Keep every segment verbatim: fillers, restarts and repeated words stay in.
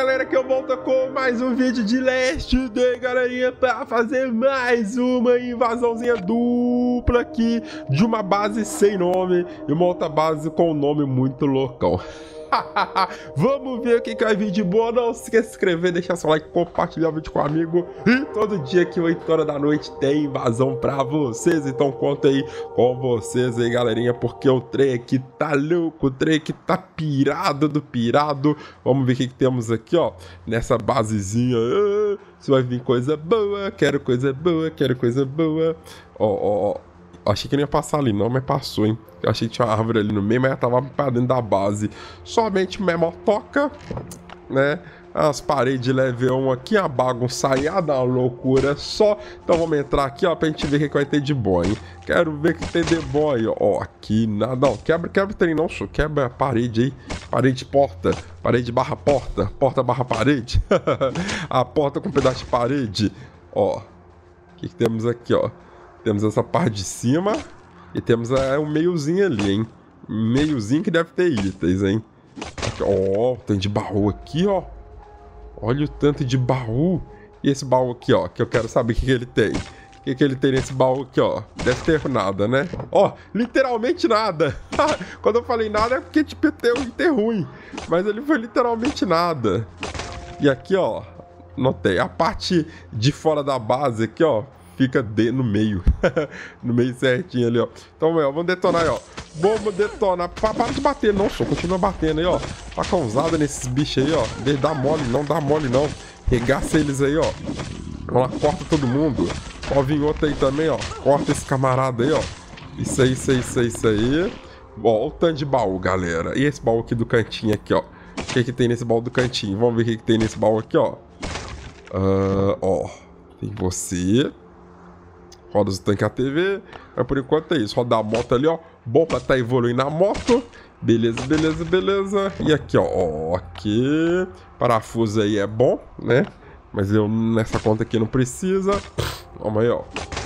galera, que eu volto com mais um vídeo de Last Day, galerinha, pra fazer mais uma invasãozinha dupla aqui de uma base sem nome e uma outra base com um nome muito loucão. Vamos ver o que, que vai vir de boa. Não se esqueça de se inscrever, deixar seu like, compartilhar o vídeo com um amigo. E todo dia que oito horas da noite tem invasão pra vocês. Então conta aí com vocês aí, galerinha, porque o trem aqui tá louco, o trem aqui tá pirado do pirado. Vamos ver o que, que temos aqui, ó, nessa basezinha. Ah, se vai vir coisa boa, quero coisa boa, quero coisa boa. Ó, ó, ó. Achei que não ia passar ali não, mas passou, hein. Eu achei que tinha uma árvore ali no meio, mas ela tava pra dentro da base. Somente memotoca, né? As paredes de level um aqui, a bagunçada, uma loucura só. Então vamos entrar aqui, ó, pra gente ver o que, que vai ter de bom, hein. Quero ver o que tem de bom aí, ó. Aqui, nada, não, quebra, quebra o trem não, só quebra a parede aí. Parede, porta, parede barra porta, porta barra parede. A porta com um pedaço de parede, ó. O que, que temos aqui, ó? Temos essa parte de cima e temos é, um meiozinho ali, hein? Meiozinho que deve ter itens, hein? Ó, oh, tem de baú aqui, ó. Olha o tanto de baú. E esse baú aqui, ó, que eu quero saber o que, que ele tem. O que, que ele tem nesse baú aqui, ó? Deve ter nada, né? Ó, literalmente nada. Quando eu falei nada é porque, tipo, tem um item ruim. Mas ele foi literalmente nada. E aqui, ó, notei. A parte de fora da base aqui, ó, fica de, no meio. No meio certinho ali, ó. Então, meu, vamos detonar aí, ó. Vamos detonar. Pa, para de bater, não, só. Continua batendo aí, ó. Facãozada nesses bichos aí, ó. Dá mole, não dá mole, não. Regaça eles aí, ó. Vamos lá, corta todo mundo. Ó, vem outro aí também, ó. Corta esse camarada aí, ó. Isso aí, isso aí, isso aí, isso aí. Ó, o tanto de baú, galera. E esse baú aqui do cantinho aqui, ó. O que que tem nesse baú do cantinho? Vamos ver o que que tem nesse baú aqui, ó. Uh, ó. Tem você. Rodas do tanque A T V, mas por enquanto é isso. Roda a moto ali, ó. Bom pra tá evoluindo a moto. Beleza, beleza, beleza. E aqui, ó. ó aqui. Parafuso aí é bom, né? Mas eu nessa conta aqui não precisa. Vamos aí, ó.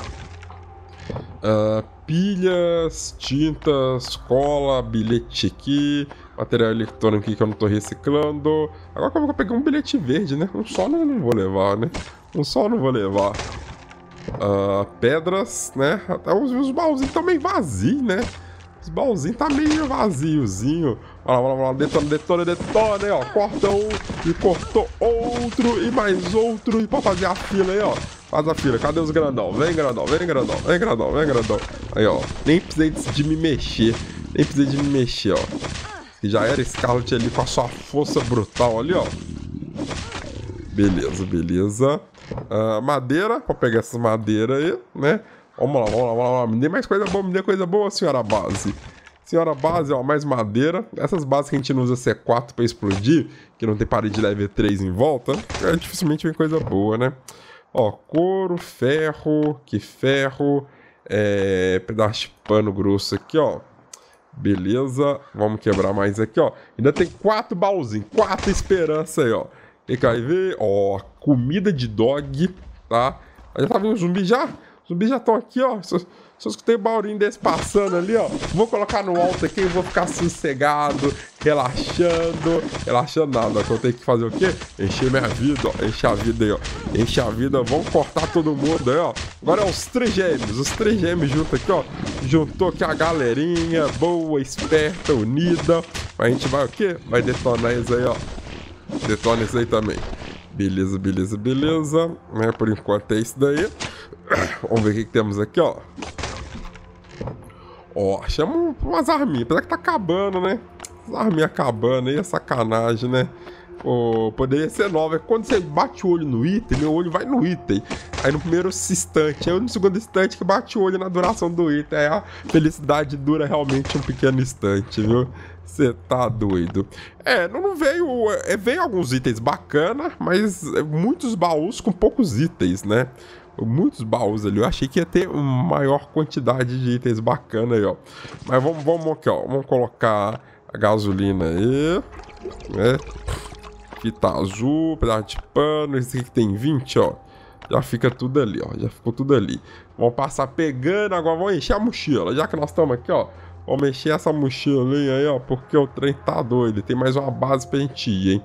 Uh, pilhas, tintas, cola, bilhete aqui. Material eletrônico aqui que eu não tô reciclando. Agora que eu vou pegar um bilhete verde, né? Um só não, não vou levar, né? Um só não vou levar. Uh, pedras, né? Até os, os baúzinhos estão meio vazios, né? Os baúzinhos tá meio vaziozinho. Olha lá, olha lá, detona, detona, detona aí, ó. Corta um e cortou outro e mais outro. E pode fazer a fila aí, ó. Faz a fila. Cadê os grandão? Vem grandão, vem grandão, vem grandão, vem grandão. Aí, ó. Nem precisei de me mexer. Nem precisei de me mexer, ó. Já era Scarlet ali com a sua força brutal ali, ó. Beleza, beleza. Uh, madeira, vou pegar essas madeiras aí, né? Vamos lá, vamos lá, vamos lá. Me dê mais coisa boa, me dê coisa boa, senhora base. Senhora base, ó, mais madeira. Essas bases que a gente não usa C quatro pra explodir, que não tem parede de level três em volta, é, dificilmente vem coisa boa, né? Ó, couro, ferro, que ferro, é, pedaço de pano grosso aqui, ó. Beleza, vamos quebrar mais aqui, ó. Ainda tem quatro baúzinhos, quatro esperanças aí, ó. E que vai ver, ó, comida de dog, tá? Já tá vendo os zumbis já? Os zumbis já estão aqui, ó. Se eu, se eu escutei um barulhinho desse passando ali, ó. Vou colocar no alto aqui e vou ficar sossegado, relaxando. Relaxando nada, ó. Que eu tenho que fazer o quê? Encher minha vida, ó. Encher a vida aí, ó. Encher a vida, vamos cortar todo mundo aí, ó. Agora é os três gêmeos, os três gêmeos juntos aqui, ó. Juntou aqui a galerinha boa, esperta, unida. A gente vai o quê? Vai detonar eles aí, ó. Detona isso aí também. Beleza, beleza, beleza. Né, por enquanto é isso daí. Vamos ver o que, que temos aqui, ó. Ó, achamos umas arminhas. Apesar que tá acabando, né? As arminhas acabando aí, é sacanagem, né? Oh, poderia ser nova. Quando você bate o olho no item, meu olho vai no item. Aí no primeiro instante, aí no segundo instante que bate o olho na duração do item. Aí a felicidade dura realmente um pequeno instante, viu? Você tá doido. É, não veio... É, veio alguns itens bacanas, mas muitos baús com poucos itens, né? Muitos baús ali. Eu achei que ia ter uma maior quantidade de itens bacanas aí, ó. Mas vamos, vamos aqui, ó. Vamos colocar a gasolina aí, né? Fita azul, pedaço de pano. Esse aqui que tem vinte, ó. Já fica tudo ali, ó. Já ficou tudo ali. Vamos passar pegando. Agora vamos encher a mochila. Já que nós estamos aqui, ó. Vamos encher essa mochilinha aí, ó. Porque o trem tá doido. Tem mais uma base pra gente ir, hein.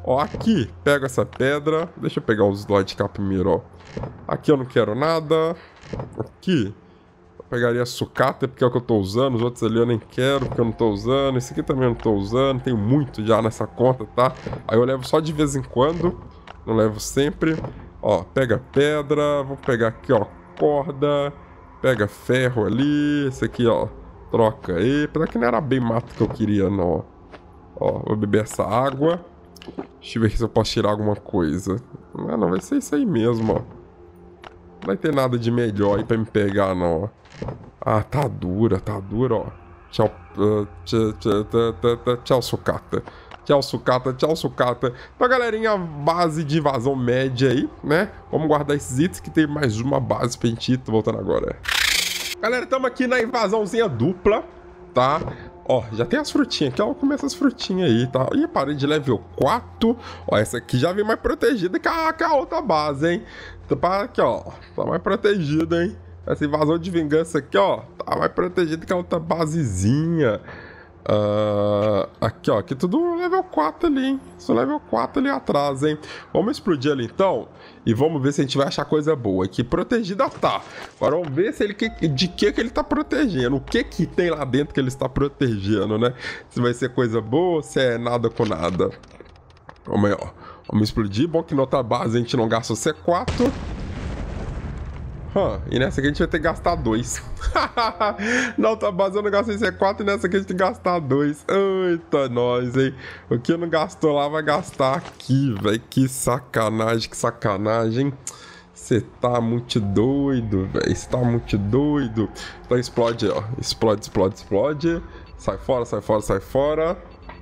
Ó, aqui, pega essa pedra. Deixa eu pegar os slots de cá primeiro, ó. Aqui eu não quero nada. Aqui, eu pegaria a sucata, porque é o que eu tô usando. Os outros ali eu nem quero, porque eu não tô usando. Esse aqui também eu não tô usando. Tem muito já nessa conta, tá? Aí eu levo só de vez em quando. Não levo sempre. Ó, pega pedra. Vou pegar aqui, ó, corda. Pega ferro ali. Esse aqui, ó, troca aí. Apesar que não era bem mato que eu queria, não, ó. Ó, vou beber essa água. Deixa eu ver se eu posso tirar alguma coisa. Não, não, vai ser isso aí mesmo, ó. Não vai ter nada de melhor aí pra me pegar, não, ó. Ah, tá dura, tá dura, ó. Tchau, uh, tchau, tchau, tchau, tchau, tchau, sucata. Tchau, sucata, tchau, sucata. Então, galerinha, base de invasão média aí, né? Vamos guardar esses itens que tem mais uma base pra gente ir. Tô voltando agora. Galera, estamos aqui na invasãozinha dupla, tá? Ó, já tem as frutinhas aqui, ó, começa as frutinhas aí, tá? Ih, parei de level quatro. Ó, essa aqui já vem mais protegida que a, que a outra base, hein? Tá aqui, ó, tá mais protegida, hein? Essa invasão de vingança aqui, ó, tá mais protegida que a outra basezinha. Uh, aqui, ó, aqui tudo level quatro ali, hein? Só level quatro ali atrás, hein? Vamos explodir ali, então, e vamos ver se a gente vai achar coisa boa. Aqui, protegida tá. Agora vamos ver se ele, de que que ele tá protegendo. O que que tem lá dentro que ele está protegendo, né? Se vai ser coisa boa ou se é nada com nada. Vamos aí, ó. Vamos explodir. Bom que na outra base a gente não gasta o C quatro. Huh, e nessa aqui a gente vai ter que gastar dois. Na outra base eu não gastei C quatro e nessa aqui a gente tem que gastar dois. Eita, nós, hein? O que não gastou lá vai gastar aqui, velho. Que sacanagem, que sacanagem. Você tá muito doido, velho. Você tá muito doido. Então explode, ó. Explode, explode, explode. Sai fora, sai fora, sai fora.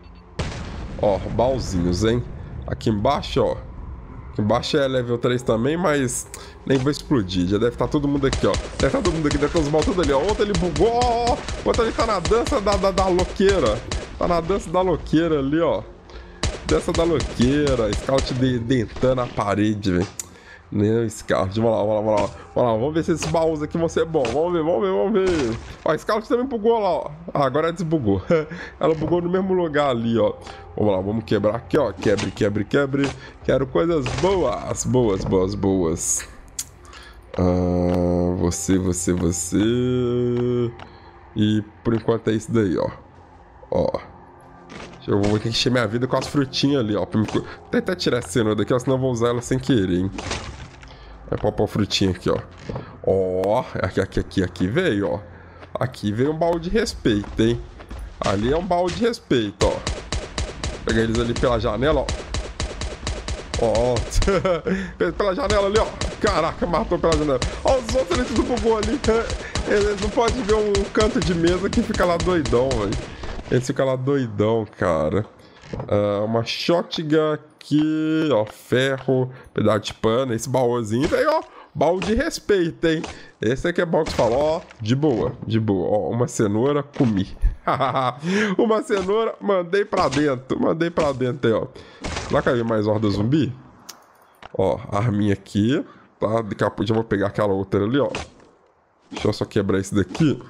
Ó, baúzinhos, hein? Aqui embaixo, ó. Aqui embaixo é level três também, mas nem vou explodir. Já deve estar todo mundo aqui, ó. Deve estar todo mundo aqui, deve estar os mal tudo ali, ó. Outro ele bugou, ó. Outro ele tá na dança da, da, da loqueira. Tá na dança da loqueira ali, ó. Dança da loqueira. Scout de, dentando a parede, velho. Não, Scout. Vamos lá, vamos lá, vamos lá. Vamos lá, vamos ver se esses baús aqui vão ser bons. Vamos ver, vamos ver, vamos ver. Ó, Scout também bugou lá, ó. Ah, agora ela desbugou. Ela bugou no mesmo lugar ali, ó. Vamos lá, vamos quebrar aqui, ó. Quebre, quebre, quebre. Quero coisas boas. Boas, boas, boas. Ah, você, você, você. E por enquanto é isso daí, ó. Ó. Eu vou ter que encher minha vida com as frutinhas ali, ó. Pra me... tentar tirar essa cenoura daqui, ó, senão eu vou usar ela sem querer, hein. Vai pôr a frutinha aqui, ó. Ó, aqui, aqui, aqui, aqui veio, ó. Aqui veio um baú de respeito, hein. Ali é um baú de respeito, ó. Pegar eles ali pela janela, ó. Ó, pela janela ali, ó. Caraca, matou pela janela. Ó, os outros ali tudo bugou ali. Eles não podem ver um canto de mesa que fica lá doidão, velho. Eles ficam lá doidão, cara. Uh, uma shotgun aqui, ó. Ferro, pedaço de pano. Esse baúzinho, velho, ó. Baú de respeito, hein? Esse aqui é bom que você fala, ó. De boa, de boa. Ó, uma cenoura, comi. Uma cenoura, mandei pra dentro. Mandei pra dentro aí, ó. Vai cair mais horda zumbi? Ó, arminha aqui. Tá? Daqui a pouco já vou pegar aquela outra ali, ó. Deixa eu só quebrar esse daqui.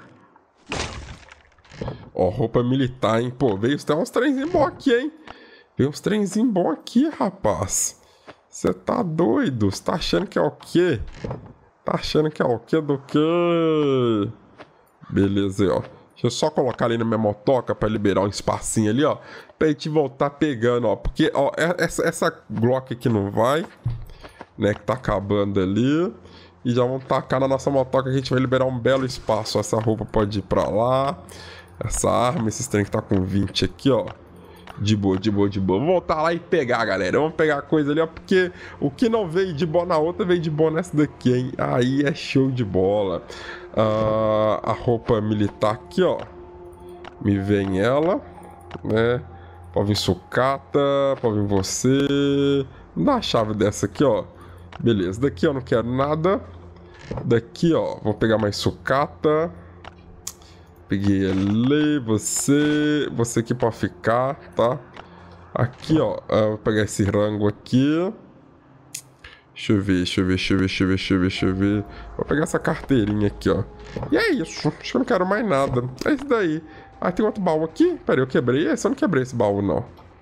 Ó, roupa militar, hein? Pô, veio tem uns trenzinhos bons aqui, hein? Veio uns trenzinhos bons aqui, rapaz. Você tá doido? Você tá achando que é o quê? Tá achando que é o quê do quê? Beleza aí, ó. Deixa eu só colocar ali na minha motoca pra liberar um espacinho ali, ó. Pra gente voltar pegando, ó. Porque, ó, essa, essa Glock aqui não vai, né? Que tá acabando ali. E já vamos tacar na nossa motoca que a gente vai liberar um belo espaço. Essa roupa pode ir pra lá. Essa arma, esses trem que tá com vinte aqui, ó. De boa, de boa, de boa. Vamos voltar lá e pegar, galera. Vamos pegar a coisa ali, ó. Porque o que não veio de boa na outra, veio de boa nessa daqui, hein? Aí é show de bola. Uh, a roupa militar aqui, ó. Me vem ela, né? Pode vir sucata, pode vir você. Me dá a chave dessa aqui, ó. Beleza, daqui eu não quero nada. Daqui, ó, vou pegar mais sucata. Peguei ali, você... Você aqui pode ficar, tá? Aqui, ó, eu vou pegar esse rango aqui. Deixa eu ver, deixa eu ver, deixa eu ver, deixa eu ver, deixa eu ver, deixa eu ver. Vou pegar essa carteirinha aqui, ó. E é isso, acho que eu não quero mais nada. É isso daí. Ah, tem outro baú aqui? Pera aí, eu quebrei esse? Eu não quebrei esse baú, não.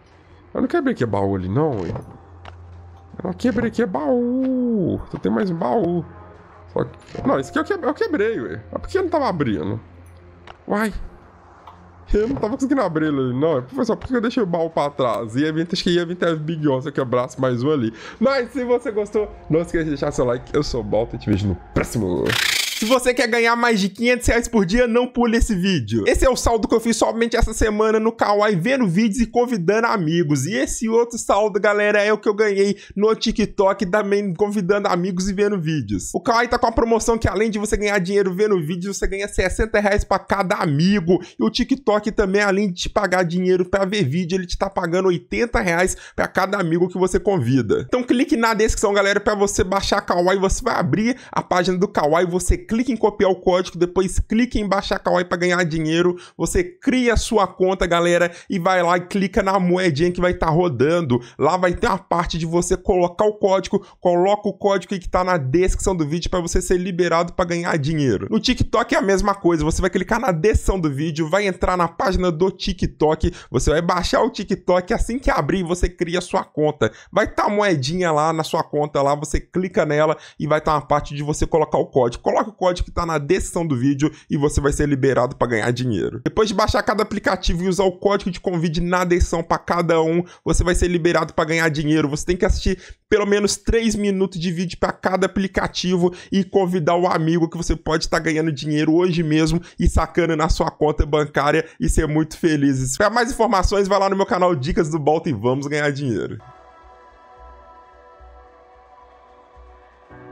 Eu não quebrei aqui baú ali, não, ué. Eu não quebrei aqui baú. Só tem mais um baú. Só que... Não, esse aqui eu quebrei, eu quebrei, ué. Mas por que eu não tava abrindo? Uai. Eu não tava conseguindo abrir ele ali, não. Professor, por que eu deixei o baú pra trás? Ia vir, acho que ia vir até o Big On se eu quebrasse mais um ali. Mas se você gostou, não esqueça de deixar seu like. Eu sou o Balta e te vejo no próximo. Se você quer ganhar mais de quinhentos reais por dia, não pule esse vídeo. Esse é o saldo que eu fiz somente essa semana no Kawaii, vendo vídeos e convidando amigos. E esse outro saldo, galera, é o que eu ganhei no TikTok, também convidando amigos e vendo vídeos. O Kawaii tá com a promoção que, além de você ganhar dinheiro vendo vídeos, você ganha sessenta reais pra cada amigo. E o TikTok também, além de te pagar dinheiro pra ver vídeo, ele te tá pagando oitenta reais pra cada amigo que você convida. Então clique na descrição, galera, pra você baixar Kawaii. Você vai abrir a página do Kawaii, você clique em copiar o código, depois clique em baixar Kawaii para ganhar dinheiro, você cria a sua conta, galera, e vai lá e clica na moedinha que vai estar tá rodando. Lá vai ter uma parte de você colocar o código, coloca o código que está na descrição do vídeo para você ser liberado para ganhar dinheiro. No TikTok é a mesma coisa, você vai clicar na descrição do vídeo, vai entrar na página do TikTok, você vai baixar o TikTok, assim que abrir você cria a sua conta. Vai estar tá a moedinha lá na sua conta, lá você clica nela e vai estar tá uma parte de você colocar o código. Coloca o código que tá na descrição do vídeo e você vai ser liberado para ganhar dinheiro. Depois de baixar cada aplicativo e usar o código de convite na descrição para cada um, você vai ser liberado para ganhar dinheiro. Você tem que assistir pelo menos três minutos de vídeo para cada aplicativo e convidar o amigo que você pode estar tá ganhando dinheiro hoje mesmo e sacando na sua conta bancária e ser muito feliz. Para mais informações, vai lá no meu canal Dicas do Balta e vamos ganhar dinheiro.